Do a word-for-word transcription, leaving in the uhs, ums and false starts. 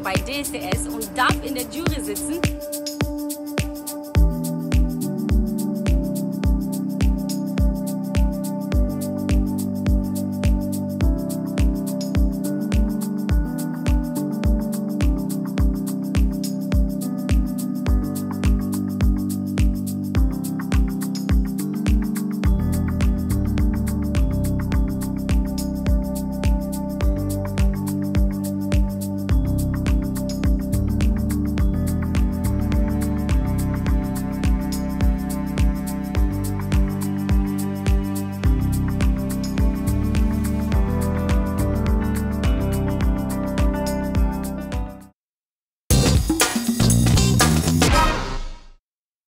bei D S D S und darf in der Jury sitzen.